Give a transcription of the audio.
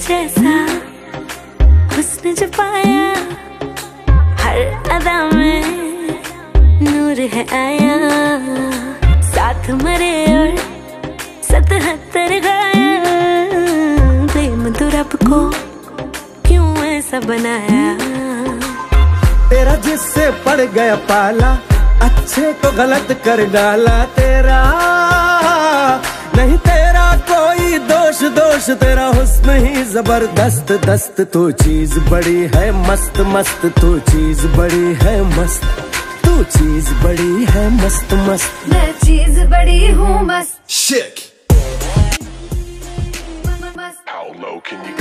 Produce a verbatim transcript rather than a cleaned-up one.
जैसा हुस्न जो पाया, हर अदा में नूर है आया। साथ मरे और सतहत्तर गाया, प्रेम तो रब को क्यों ऐसा बनाया। तेरा जिससे पड़ गया पाला, अच्छे को गलत कर डाला। तेरा नहीं तेरा कोई दोष, दोष तेरा हुस्न ही जबरदस्त दस्त। तू चीज बड़ी है मस्त मस्त, तू चीज बड़ी है मस्त, तू चीज बड़ी है मस्त मस्त। मैं चीज बड़ी हूँ मस्त। Shit. How low can you go?